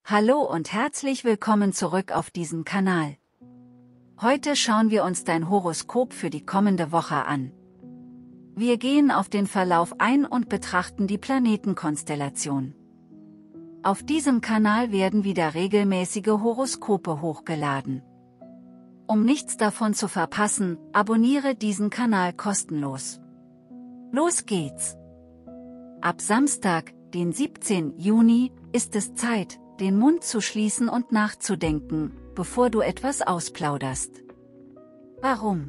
Hallo und herzlich willkommen zurück auf diesem Kanal. Heute schauen wir uns dein Horoskop für die kommende Woche an. Wir gehen auf den Verlauf ein und betrachten die Planetenkonstellation. Auf diesem Kanal werden wieder regelmäßige Horoskope hochgeladen. Um nichts davon zu verpassen, abonniere diesen Kanal kostenlos. Los geht's! Ab Samstag, den 17. Juni, ist es Zeit, den Mund zu schließen und nachzudenken, bevor du etwas ausplauderst. Warum?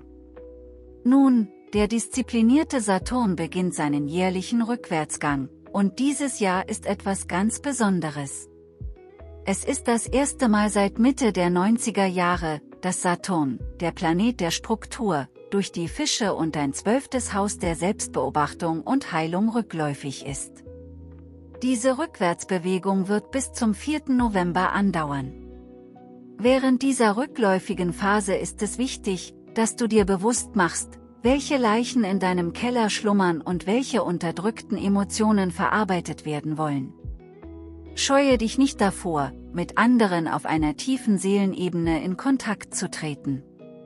Nun, der disziplinierte Saturn beginnt seinen jährlichen Rückwärtsgang, und dieses Jahr ist etwas ganz Besonderes. Es ist das erste Mal seit Mitte der 90er Jahre, dass Saturn, der Planet der Struktur, durch die Fische und dein 12. Haus der Selbstbeobachtung und Heilung rückläufig ist. Diese Rückwärtsbewegung wird bis zum 4. November andauern. Während dieser rückläufigen Phase ist es wichtig, dass du dir bewusst machst, welche Leichen in deinem Keller schlummern und welche unterdrückten Emotionen verarbeitet werden wollen. Scheue dich nicht davor, mit anderen auf einer tiefen Seelenebene in Kontakt zu treten.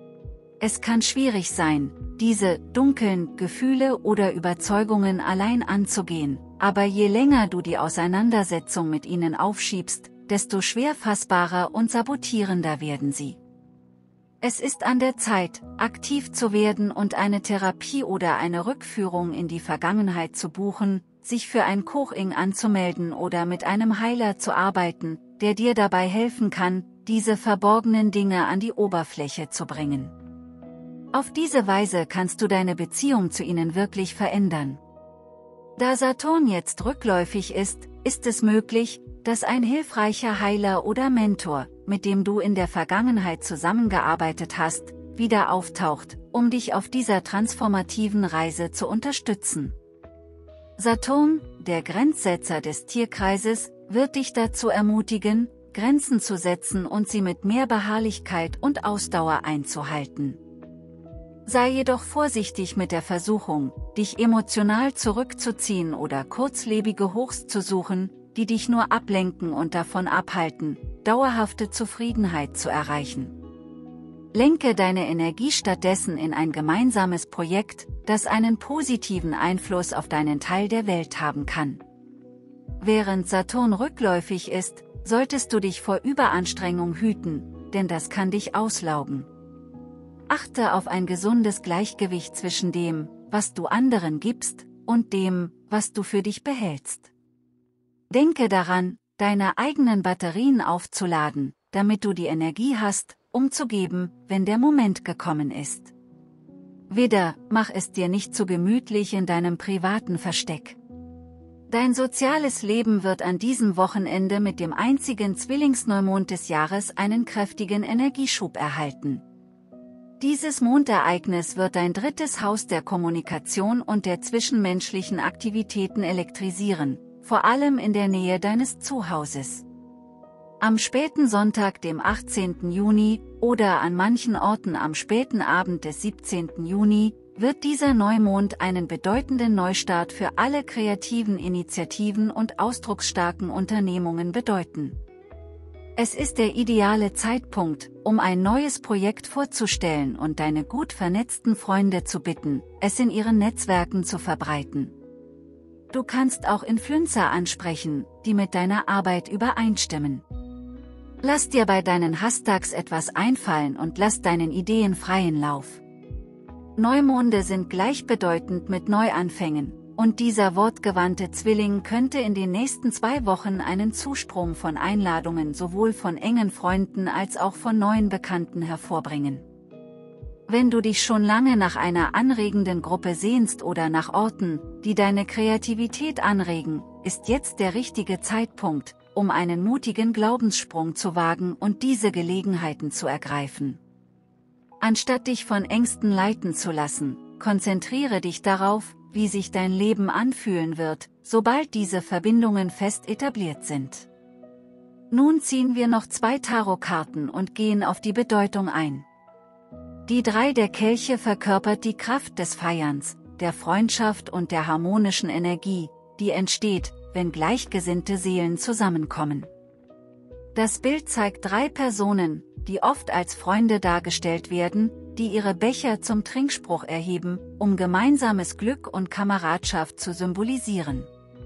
Es kann schwierig sein, diese dunklen Gefühle oder Überzeugungen allein anzugehen, aber je länger du die Auseinandersetzung mit ihnen aufschiebst, desto schwer fassbarer und sabotierender werden sie. Es ist an der Zeit, aktiv zu werden und eine Therapie oder eine Rückführung in die Vergangenheit zu buchen, sich für ein Coaching anzumelden oder mit einem Heiler zu arbeiten, der dir dabei helfen kann, diese verborgenen Dinge an die Oberfläche zu bringen. Auf diese Weise kannst du deine Beziehung zu ihnen wirklich verändern. Da Saturn jetzt rückläufig ist, ist es möglich, dass ein hilfreicher Heiler oder Mentor, mit dem du in der Vergangenheit zusammengearbeitet hast, wieder auftaucht, um dich auf dieser transformativen Reise zu unterstützen. Saturn, der Grenzsetzer des Tierkreises, wird dich dazu ermutigen, Grenzen zu setzen und sie mit mehr Beharrlichkeit und Ausdauer einzuhalten. Sei jedoch vorsichtig mit der Versuchung, dich emotional zurückzuziehen oder kurzlebige Hochs zu suchen, die dich nur ablenken und davon abhalten, dauerhafte Zufriedenheit zu erreichen. Lenke deine Energie stattdessen in ein gemeinsames Projekt, das einen positiven Einfluss auf deinen Teil der Welt haben kann. Während Saturn rückläufig ist, solltest du dich vor Überanstrengung hüten, denn das kann dich auslaugen. Achte auf ein gesundes Gleichgewicht zwischen dem, was du anderen gibst, und dem, was du für dich behältst. Denke daran, deine eigenen Batterien aufzuladen, damit du die Energie hast, um zu geben, wenn der Moment gekommen ist. Widder, mach es dir nicht zu gemütlich in deinem privaten Versteck. Dein soziales Leben wird an diesem Wochenende mit dem einzigen Zwillingsneumond des Jahres einen kräftigen Energieschub erhalten. Dieses Mondereignis wird dein 3. Haus der Kommunikation und der zwischenmenschlichen Aktivitäten elektrisieren, vor allem in der Nähe deines Zuhauses. Am späten Sonntag, dem 18. Juni, oder an manchen Orten am späten Abend des 17. Juni, wird dieser Neumond einen bedeutenden Neustart für alle kreativen Initiativen und ausdrucksstarken Unternehmungen bedeuten. Es ist der ideale Zeitpunkt, um ein neues Projekt vorzustellen und deine gut vernetzten Freunde zu bitten, es in ihren Netzwerken zu verbreiten. Du kannst auch Influencer ansprechen, die mit deiner Arbeit übereinstimmen. Lass dir bei deinen Hashtags etwas einfallen und lass deinen Ideen freien Lauf. Neumonde sind gleichbedeutend mit Neuanfängen, und dieser wortgewandte Zwilling könnte in den nächsten 2 Wochen einen Zustrom von Einladungen sowohl von engen Freunden als auch von neuen Bekannten hervorbringen. Wenn du dich schon lange nach einer anregenden Gruppe sehnst oder nach Orten, die deine Kreativität anregen, ist jetzt der richtige Zeitpunkt, um einen mutigen Glaubenssprung zu wagen und diese Gelegenheiten zu ergreifen. Anstatt dich von Ängsten leiten zu lassen, konzentriere dich darauf, wie sich dein Leben anfühlen wird, sobald diese Verbindungen fest etabliert sind. Nun ziehen wir noch 2 Tarotkarten und gehen auf die Bedeutung ein. Die 3 der Kelche verkörpert die Kraft des Feierns, der Freundschaft und der harmonischen Energie, die entsteht, wenn gleichgesinnte Seelen zusammenkommen. Das Bild zeigt 3 Personen, die oft als Freunde dargestellt werden, die ihre Becher zum Trinkspruch erheben, um gemeinsames Glück und Kameradschaft zu symbolisieren.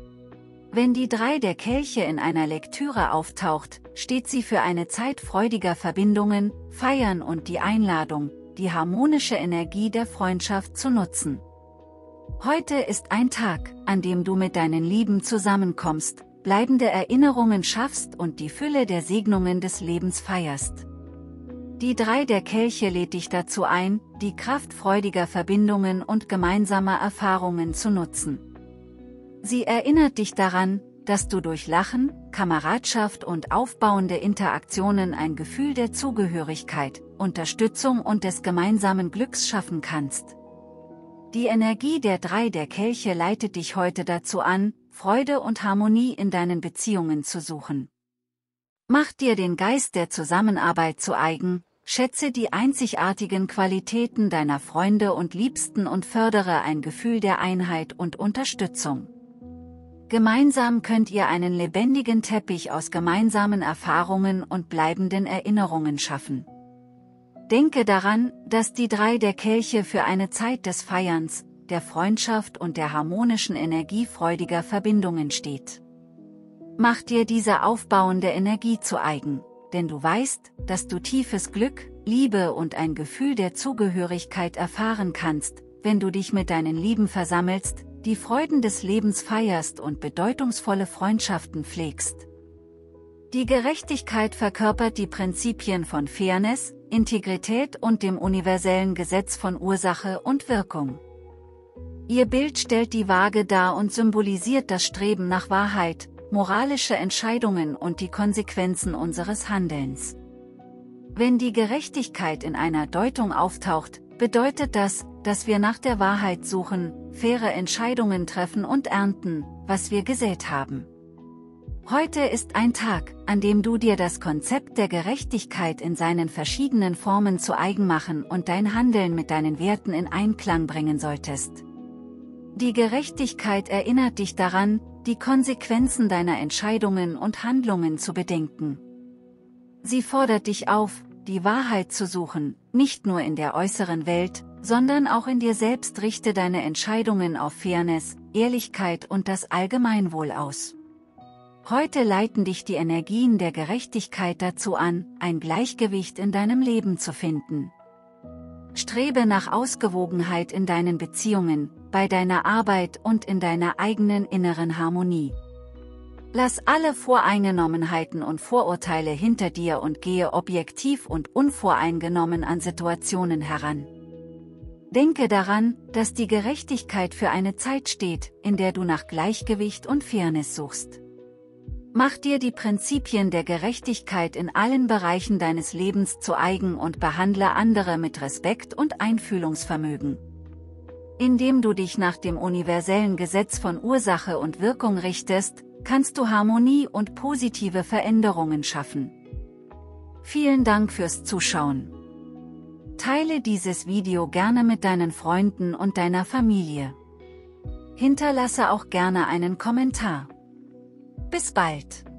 Wenn die 3 der Kelche in einer Lektüre auftaucht, steht sie für eine Zeit freudiger Verbindungen, Feiern und die Einladung, die harmonische Energie der Freundschaft zu nutzen. Heute ist ein Tag, an dem du mit deinen Lieben zusammenkommst, bleibende Erinnerungen schaffst und die Fülle der Segnungen des Lebens feierst. Die 3 der Kelche lädt dich dazu ein, die Kraft freudiger Verbindungen und gemeinsamer Erfahrungen zu nutzen. Sie erinnert dich daran, dass du durch Lachen, Kameradschaft und aufbauende Interaktionen ein Gefühl der Zugehörigkeit, Unterstützung und des gemeinsamen Glücks schaffen kannst. Die Energie der 3 der Kelche leitet dich heute dazu an, Freude und Harmonie in deinen Beziehungen zu suchen. Mach dir den Geist der Zusammenarbeit zu eigen, schätze die einzigartigen Qualitäten deiner Freunde und Liebsten und fördere ein Gefühl der Einheit und Unterstützung. Gemeinsam könnt ihr einen lebendigen Teppich aus gemeinsamen Erfahrungen und bleibenden Erinnerungen schaffen. Denke daran, dass die 3 der Kelche für eine Zeit des Feierns, der Freundschaft und der harmonischen Energie freudiger Verbindungen steht. Mach dir diese aufbauende Energie zu eigen, denn du weißt, dass du tiefes Glück, Liebe und ein Gefühl der Zugehörigkeit erfahren kannst, wenn du dich mit deinen Lieben versammelst, die Freuden des Lebens feierst und bedeutungsvolle Freundschaften pflegst. Die Gerechtigkeit verkörpert die Prinzipien von Fairness, Integrität und dem universellen Gesetz von Ursache und Wirkung. Ihr Bild stellt die Waage dar und symbolisiert das Streben nach Wahrheit, moralische Entscheidungen und die Konsequenzen unseres Handelns. Wenn die Gerechtigkeit in einer Deutung auftaucht, bedeutet das, dass wir nach der Wahrheit suchen, faire Entscheidungen treffen und ernten, was wir gesät haben. Heute ist ein Tag, an dem du dir das Konzept der Gerechtigkeit in seinen verschiedenen Formen zu eigen machen und dein Handeln mit deinen Werten in Einklang bringen solltest. Die Gerechtigkeit erinnert dich daran, die Konsequenzen deiner Entscheidungen und Handlungen zu bedenken. Sie fordert dich auf, die Wahrheit zu suchen, nicht nur in der äußeren Welt, sondern auch in dir selbst. Richte deine Entscheidungen auf Fairness, Ehrlichkeit und das Allgemeinwohl aus. Heute leiten dich die Energien der Gerechtigkeit dazu an, ein Gleichgewicht in deinem Leben zu finden. Strebe nach Ausgewogenheit in deinen Beziehungen, bei deiner Arbeit und in deiner eigenen inneren Harmonie. Lass alle Voreingenommenheiten und Vorurteile hinter dir und gehe objektiv und unvoreingenommen an Situationen heran. Denke daran, dass die Gerechtigkeit für eine Zeit steht, in der du nach Gleichgewicht und Fairness suchst. Mach dir die Prinzipien der Gerechtigkeit in allen Bereichen deines Lebens zu eigen und behandle andere mit Respekt und Einfühlungsvermögen. Indem du dich nach dem universellen Gesetz von Ursache und Wirkung richtest, kannst du Harmonie und positive Veränderungen schaffen. Vielen Dank fürs Zuschauen. Teile dieses Video gerne mit deinen Freunden und deiner Familie. Hinterlasse auch gerne einen Kommentar. Bis bald!